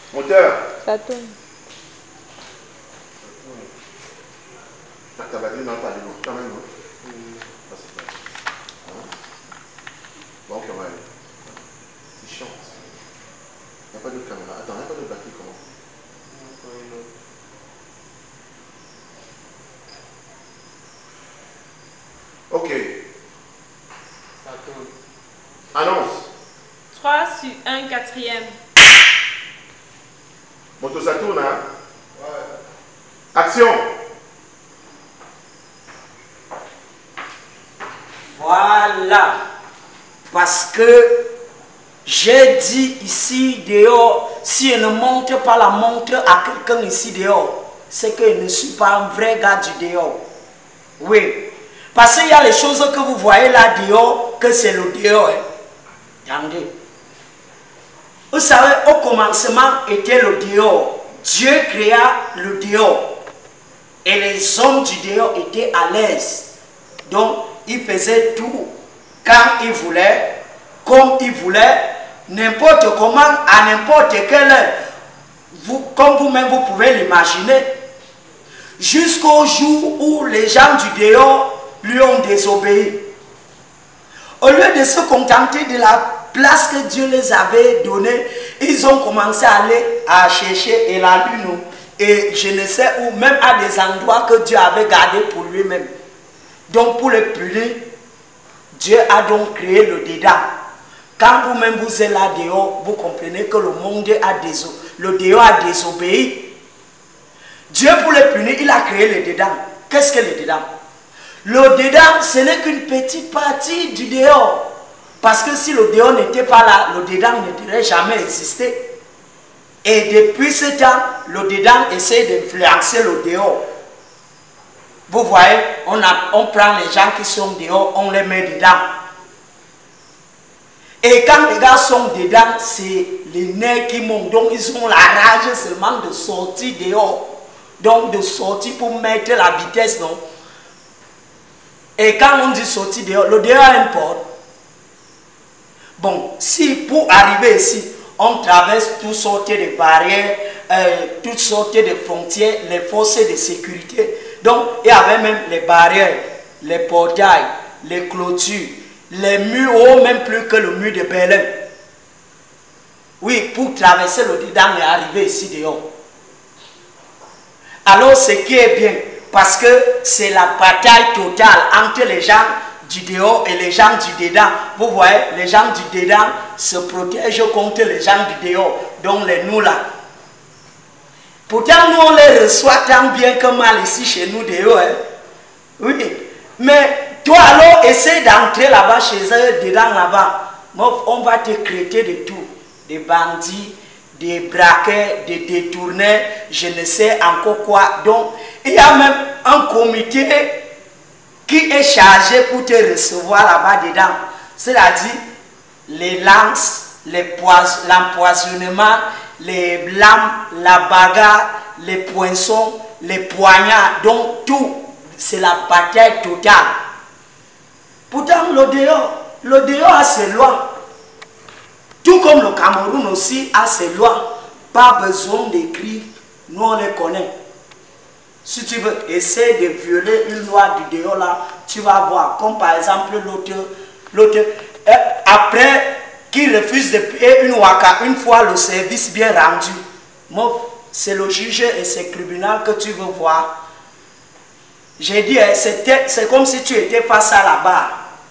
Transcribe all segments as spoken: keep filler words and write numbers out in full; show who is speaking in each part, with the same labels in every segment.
Speaker 1: Moteur.
Speaker 2: Ça tourne.
Speaker 1: Ta batterie n'a pas de l'eau, quand même. Bon, comment elle est? C'est chiant. Il n'y a pas de caméra. Attends, il n'y a pas de batterie, comment? Ok.
Speaker 3: Ça tourne.
Speaker 1: Annonce.
Speaker 2: trois sur un, quatrième.
Speaker 1: Moto, ça tourne, hein? Ouais. Action.
Speaker 4: Voilà. Parce que j'ai dit ici dehors, si je ne montre pas la montre à quelqu'un ici dehors, c'est que je ne suis pas un vrai gars du dehors. Oui. Parce qu'il y a les choses que vous voyez là dehors, que c'est le dehors. Hein. Attendez. Vous savez, au commencement était le dehors. Dieu créa le dehors. Et les hommes du dehors étaient à l'aise. Donc, ils faisaient tout quand ils voulaient, comme ils voulaient, n'importe comment, à n'importe quelle heure. Vous, comme vous-même, vous pouvez l'imaginer. Jusqu'au jour où les gens du dehors lui ont désobéi. Au lieu de se contenter de la place que Dieu les avait donnée, ils ont commencé à aller à chercher et la lune. Et je ne sais où, même à des endroits que Dieu avait gardés pour lui-même. Donc pour le punir, Dieu a donc créé le dedans. Quand vous-même vous êtes là dehors, vous comprenez que le monde a désobéi. Le dehors a désobéi. Dieu pour le punir, il a créé le dedans. Qu'est-ce que le dedans? Le dedans, ce n'est qu'une petite partie du dehors. Parce que si le dehors n'était pas là, le dedans ne devrait jamais exister. Et depuis ce temps, le dedans essaie d'influencer le dehors. Vous voyez, on, a, on prend les gens qui sont dehors, on les met dedans. Et quand les gars sont dedans, c'est les nerfs qui montent. Donc ils ont la rage seulement de sortir dehors. Donc de sortir pour mettre la vitesse, non? Et quand on dit sortir dehors, le dehors importe. Bon, si pour arriver ici, on traverse toutes sortes de barrières, euh, toutes sortes de frontières, les forces de sécurité. Donc, il y avait même les barrières, les portails, les clôtures, les murs hauts, même plus que le mur de Berlin. Oui, pour traverser le dedans et arriver ici dehors. Alors, ce qui est bien, parce que c'est la bataille totale entre les gens du dehors et les gens du dedans. Vous voyez, les gens du dedans se protègent contre les gens du dehors, donc les nous là. Pourtant, nous on les reçoit tant bien que mal ici chez nous dehors. Hein? Oui, mais toi alors essaie d'entrer là-bas chez eux, dedans là-bas. On va te traiter de tout, des bandits, des braquets, des détourneurs, je ne sais encore quoi. Donc, il y a même un comité qui est chargé pour te recevoir là-bas dedans. C'est-à-dire les lances, l'empoisonnement, les lames, la bagarre, les poinçons, les poignards. Donc tout, c'est la bataille totale. Pourtant, le dehors, le dehors a ses lois. Tout comme le Cameroun aussi a ses lois. Pas besoin d'écrire, nous on les connaît. Si tu veux essayer de violer une loi du dehors là, tu vas voir. Comme par exemple l'autre, l'autre, après qu'il refuse de payer une waka, une fois le service bien rendu, c'est le juge et c'est le tribunal que tu veux voir. J'ai dit, c'est comme si tu étais face à la barre.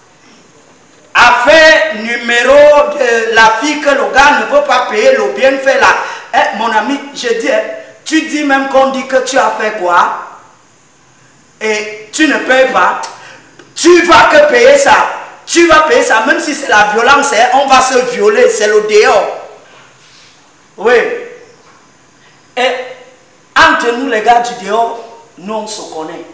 Speaker 4: Affaire numéro de la fille que le gars ne peut pas payer le bienfait là. Eh, mon ami, je dis, tu dis même qu'on dit que tu as fait quoi et tu ne payes pas, tu vas que payer ça. Tu vas payer ça, même si c'est la violence, on va se violer, c'est le dehors. Oui. Et entre nous les gars du dehors, nous on se connaît.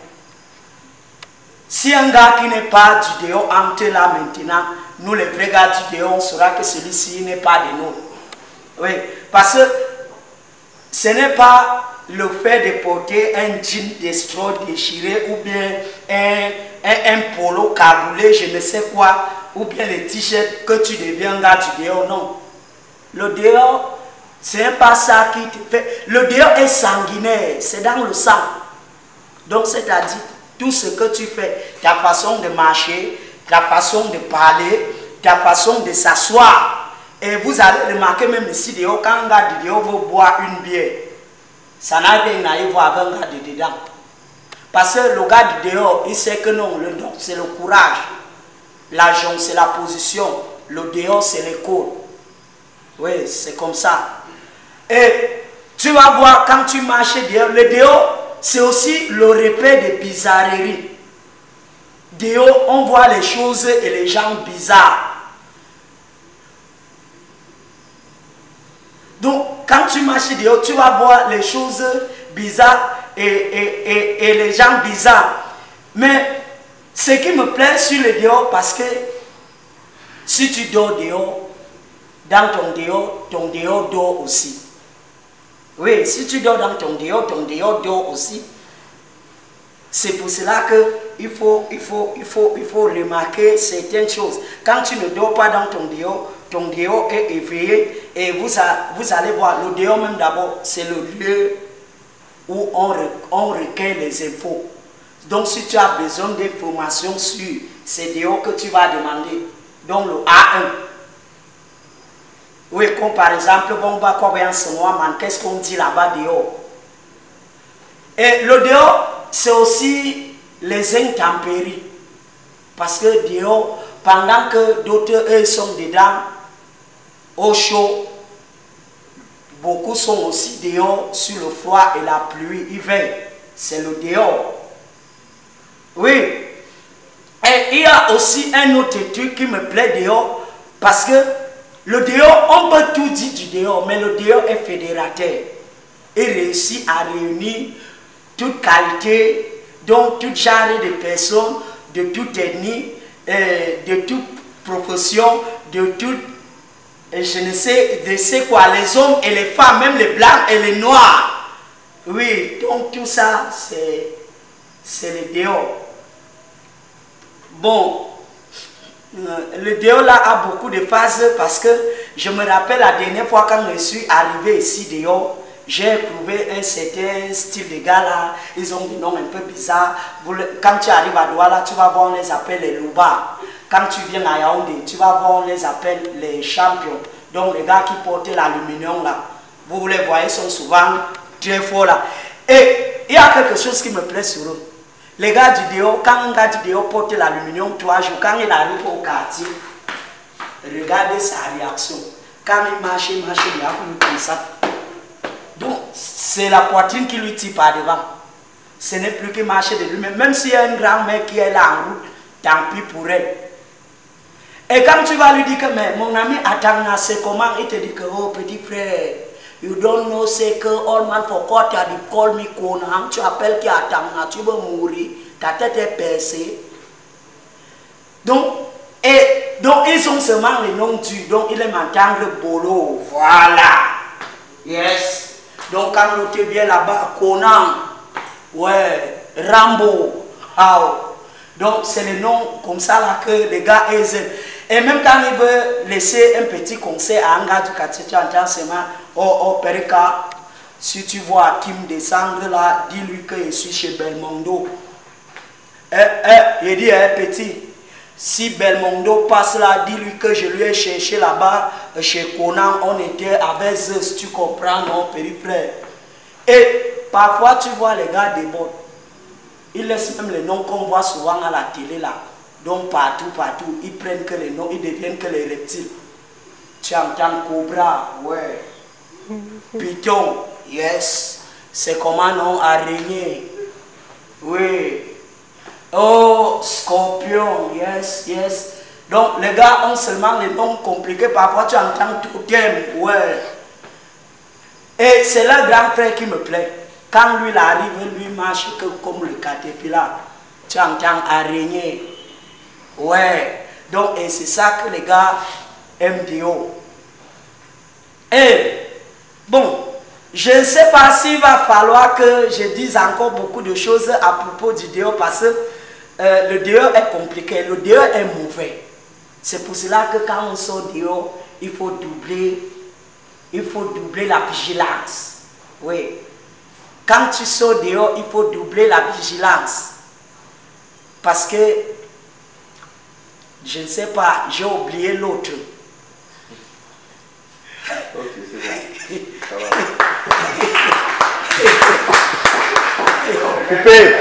Speaker 4: Si un gars qui n'est pas du dehors entre là maintenant, nous les vrais gars du dehors, on saura que celui-ci n'est pas de nous. Oui, parce que ce n'est pas le fait de porter un jean destroy déchiré ou bien un, un, un polo cagoulé, je ne sais quoi, ou bien les t-shirts que tu deviens un gars du dehors, non. Le dehors, C'est pas ça qui te fait. Le dehors est sanguinaire, c'est dans le sang. Donc, c'est-à-dire, tout ce que tu fais, ta façon de marcher, ta façon de parler, ta façon de s'asseoir. Et vous allez remarquer même ici, dehors, quand un gars de dehors veut boire une bière, ça n'a rien à voir avec un gars de dedans. Parce que le gars de dehors, il sait que non, le non, c'est le courage. L'argent, c'est la position. Le dehors, c'est l'école. Oui, c'est comme ça. Et tu vas voir, quand tu marches dehors, le dehors, c'est aussi le repère des bizarreries. Dehors, on voit les choses et les gens bizarres. Donc, quand tu marches dehors, tu vas voir les choses bizarres et, et, et, et les gens bizarres. Mais ce qui me plaît sur le dehors, parce que si tu dors dehors, dans ton dehors, ton dehors dort aussi. Oui, si tu dors dans ton dehors, ton dehors dort aussi. C'est pour cela qu'il faut, il faut, il faut, il faut remarquer certaines choses. Quand tu ne dors pas dans ton dehors, ton dehors est éveillé et vous, a, vous allez voir, le dehors même d'abord, c'est le lieu où on, on recueille les infos. Donc si tu as besoin d'informations sur ces dehors que tu vas demander, donc le A un. Oui, comme par exemple, bon, bah, quoi, qu'est-ce qu'on dit là-bas dehors? Et le dehors, c'est aussi les intempéries. Parce que dehors, pendant que d'autres, eux, sont dedans, au chaud, beaucoup sont aussi dehors sur le froid et la pluie hiver. C'est le dehors. Oui. Et il y a aussi un autre truc qui me plaît dehors, parce que le dehors, on peut tout dire du dehors, mais le dehors est fédérateur. Il réussit à réunir toute qualité, donc tout genre de personnes, de toute ethnie, euh, de toute profession, de toute, je ne sais, de sais quoi, les hommes et les femmes, même les blancs et les noirs. Oui, donc tout ça, c'est le dehors. Bon. Le dehors là a beaucoup de phases parce que je me rappelle la dernière fois quand je suis arrivé ici dehors, j'ai trouvé un certain style de gars là, ils ont des noms un peu bizarres. Quand tu arrives à Douala, tu vas voir, on les appelle les loubards. Quand tu viens à Yaoundé, tu vas voir, on les appelle les champions. Donc les gars qui portent l'aluminium là, vous les voyez, sont souvent très forts là. Et il y a quelque chose qui me plaît sur eux. Les gars du dehors, quand un gars du dehors porte l'aluminium trois jours, quand il arrive au quartier, regardez sa réaction. Quand il marche, il marche, il a comme ça. Donc, c'est la poitrine qui lui tire par devant. Ce n'est plus que marcher de lui-même. Même s'il y a une grand-mère qui est là en route, tant pis pour elle. Et quand tu vas lui dire que, mais mon ami attends, c'est comment, il te dit que, oh petit frère, you don't know, c'est que all man forgot to call me Conan. Tu appelles qui attend, tu veux mourir, ta tête est percée. Donc, et, donc ils ont seulement les noms du, donc il aime entendre Bolo. Voilà. Yes. Donc quand l'autre vient là-bas, Conan, ouais, Rambo, how. Donc c'est les noms comme ça là que les gars aiment. Et même quand il veut laisser un petit conseil à un gars du quartier, tu entends seulement, oh, oh, Perika, si tu vois Kim descendre là, dis-lui que je suis chez Belmondo. Eh, eh, il dit, eh, petit, si Belmondo passe là, dis-lui que je lui ai cherché là-bas, chez Conan, on était avec Zeus, tu comprends, non, petit frère. Et parfois, tu vois les gars des bottes. Ils laissent même les noms qu'on voit souvent à la télé là. Donc partout, partout, ils prennent que les noms, ils deviennent que les reptiles. Tu entends Cobra, ouais. Python, yes. C'est comment non, araignée. Oui. Oh, scorpion, yes, yes. Donc les gars ont seulement les noms compliqués, parfois tu entends totem, ouais. Et c'est le grand frère qui me plaît. Quand lui il arrive, lui marche que comme le caterpillar. Tu entends araignée. Ouais, donc et c'est ça que les gars aiment dehors. Et bon, je ne sais pas s'il va falloir que je dise encore beaucoup de choses à propos du dehors parce que euh, le dehors est compliqué, le dehors est mauvais. C'est pour cela que quand on sort dehors, il faut doubler il faut doubler la vigilance. Oui. Quand tu sors dehors, il faut doubler la vigilance. Parce que, je ne sais pas, j'ai oublié l'autre.
Speaker 1: Ok, c'est bon. Ça va.
Speaker 5: Coupé.